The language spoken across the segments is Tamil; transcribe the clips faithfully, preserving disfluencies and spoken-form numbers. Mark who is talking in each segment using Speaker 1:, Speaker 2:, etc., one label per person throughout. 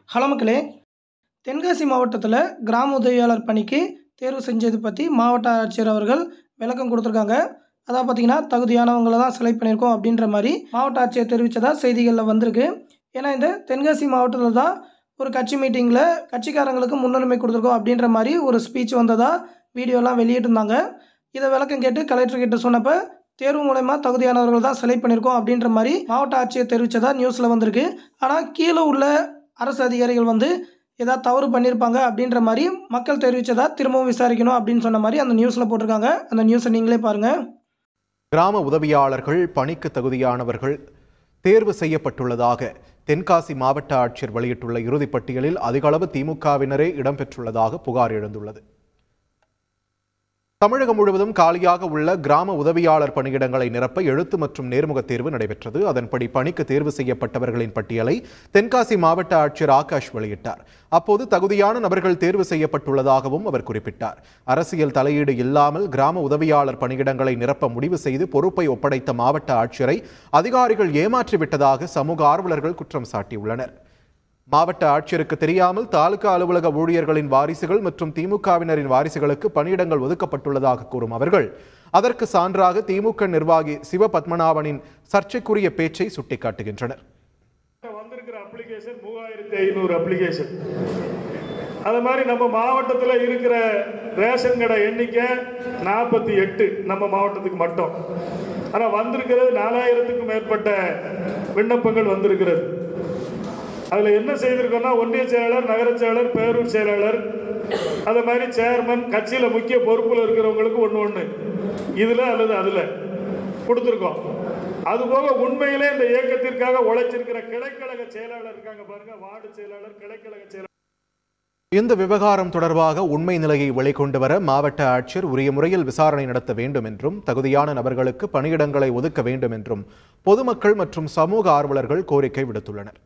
Speaker 1: ஹலோ மக்களே, தென்காசி மாவட்டத்தில் கிராம உதவியாளர் பணிக்கு தேர்வு செஞ்சது பற்றி மாவட்ட ஆட்சியர் அவர்கள் விளக்கம் கொடுத்துருக்காங்க. அதாவது பார்த்திங்கன்னா, தகுதியானவங்களை தான் செலக்ட் பண்ணியிருக்கோம் அப்படின்ற மாதிரி மாவட்ட ஆட்சியர் தெரிவித்ததா செய்திகளில் வந்திருக்கு. ஏன்னா இந்த தென்காசி மாவட்டத்தில் தான் ஒரு கட்சி மீட்டிங்கில் கட்சிக்காரங்களுக்கு முன்னுரிமை கொடுத்துருக்கோம் அப்படின்ற மாதிரி ஒரு ஸ்பீச் வந்ததாக வீடியோலாம் வெளியிட்டிருந்தாங்க. இதை விளக்கம் கேட்டு கலெக்டர்கிட்ட சொன்னப்போ தேர்வு மூலமா தகுதியானவர்கள் தான் செலக்ட் பண்ணியிருக்கோம் அப்படின்ற மாதிரி மாவட்ட ஆட்சியர் தெரிவித்ததா நியூஸில் வந்திருக்கு. ஆனால் கீழே உள்ள அரசு அதிகாரிகள் வந்து ஏதாவது தவறு பண்ணியிருப்பாங்க அப்படின்ற மாதிரி மக்கள் தெரிவித்ததா திரும்பவும் விசாரிக்கணும் அப்படின்னு சொன்ன மாதிரி அந்த நியூஸில் போட்டிருக்காங்க. அந்த நியூஸை நீங்களே பாருங்கள்.
Speaker 2: கிராம உதவியாளர்கள் பணிக்கு தகுதியானவர்கள் தேர்வு செய்யப்பட்டுள்ளதாக தென்காசி மாவட்ட ஆட்சியர் வெளியிட்டுள்ள இறுதிப்பட்டியலில் அதிகளவு திமுகவினரே இடம்பெற்றுள்ளதாக புகார் எழுந்துள்ளது. தமிழகம் முழுவதும் காலியாக உள்ள கிராம உதவியாளர் பணியிடங்களை நிரப்ப எழுத்து மற்றும் நேர்முக தேர்வு நடைபெற்றது. அதன்படி பணிக்கு தேர்வு செய்யப்பட்டவர்களின் பட்டியலை தென்காசி மாவட்ட ஆட்சியர் ஆகாஷ் வெளியிட்டார். அப்போது தகுதியான நபர்கள் தேர்வு செய்யப்பட்டுள்ளதாகவும் அவர் குறிப்பிட்டார். அரசியல் தலையீடு இல்லாமல் கிராம உதவியாளர் பணியிடங்களை நிரப்ப முடிவு செய்து பொறுப்பை ஒப்படைத்த மாவட்ட ஆட்சியரை அதிகாரிகள் ஏமாற்றிவிட்டதாக சமூக ஆர்வலர்கள் குற்றம் சாட்டியுள்ளனர். மாவட்ட ஆட்சியருக்கு தெரியாமல் தாலுகா அலுவலக ஊழியர்களின் வாரிசுகள் மற்றும் திமுகவினரின் வாரிசுகளுக்கு பணியிடங்கள் ஒதுக்கப்பட்டுள்ளதாக கூறும் அவர்கள் அதற்கு சான்றாக திமுக நிர்வாகி சிவ பத்மநாபனின் சர்ச்சைக்குரிய பேச்சை சுட்டிக்காட்டுகின்றனர்.
Speaker 3: வந்திருக்கிற அப்ளிகேஷன் மூவாயிரத்தி ஐநூறு அப்ளிகேஷன். அது மாதிரி நம்ம மாவட்டத்தில் இருக்கிற ரேஷன் கடை எண்ணிக்கை நாற்பத்தி எட்டு நம்ம மாவட்டத்துக்கு மட்டும். ஆனால் வந்திருக்கிறது நாலாயிரத்துக்கும் மேற்பட்ட விண்ணப்பங்கள் வந்திருக்கிறது. அதில் என்ன செய்திருக்கோம்னா, ஒன்றிய செயலாளர், நகர செயலாளர், பேரூர் செயலாளர், அது மாதிரி சேர்மன், கட்சியில் முக்கிய பொறுப்பில் இருக்கிறவங்களுக்கு ஒன்று ஒன்று இதில் அல்லது அதில் கொடுத்துருக்கோம். அதுபோக உண்மையிலே இந்த இயக்கத்திற்காக உழைச்சிருக்கிற கிளைக்கழக செயலாளர் இருக்காங்க பாருங்க, வார்டு செயலாளர், கிளைக்கழக செயலாளர்.
Speaker 2: இந்த விவகாரம் தொடர்பாக உண்மை நிலையை வெளிக்கொண்டு வர மாவட்ட ஆட்சியர் உரிய முறையில் விசாரணை நடத்த வேண்டும் என்றும் தகுதியான நபர்களுக்கு பணியிடங்களை ஒதுக்க வேண்டும் என்றும் பொதுமக்கள் மற்றும் சமூக ஆர்வலர்கள் கோரிக்கை விடுத்துள்ளனர்.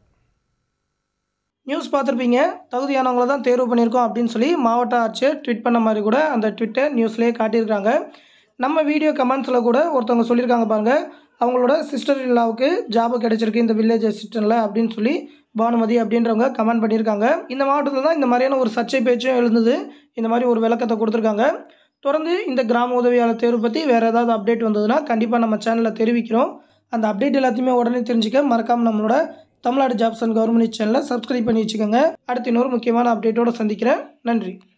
Speaker 1: நியூஸ் பார்த்துருப்பீங்க. தகுதியானவங்களை தான் தேர்வு பண்ணியிருக்கோம் அப்படின்னு சொல்லி மாவட்ட ஆட்சியர் ட்வீட் பண்ண மாதிரி கூட அந்த ட்விட்டை நியூஸ்லேயே காட்டியிருக்காங்க. நம்ம வீடியோ கமெண்ட்ஸில் கூட ஒருத்தவங்க சொல்லியிருக்காங்க பாருங்கள், அவங்களோட சிஸ்டர் இல்லாவுக்கு ஜாபு கிடைச்சிருக்கு இந்த வில்லேஜ் அசிஸ்டன்ட்டில் அப்படின்னு சொல்லி பானுமதி அப்படின்றவங்க கமெண்ட் பண்ணியிருக்காங்க. இந்த மாவட்டத்தில் தான் இந்த மாதிரியான ஒரு சர்ச்சை பேச்சும் எழுந்தது. இந்த மாதிரி ஒரு விளக்கத்தை கொடுத்துருக்காங்க. தொடர்ந்து இந்த கிராம உதவியாளர் தேர்வு பற்றி வேறு ஏதாவது அப்டேட் வந்ததுன்னா கண்டிப்பாக நம்ம சேனலில் தெரிவிக்கிறோம். அந்த அப்டேட் எல்லாத்தையுமே உடனே தெரிஞ்சுக்க மறக்காமல் நம்மளோட தமிழ்நாடு ஜாப்ஸ் அண்ட் கவர்மெண்ட் சேனலை சப்ஸ்கிரைப் பண்ணி வச்சுக்கோங்க. அடுத்த இன்னொரு முக்கியமான அப்டேட்டோடு சந்திக்கிறேன். நன்றி.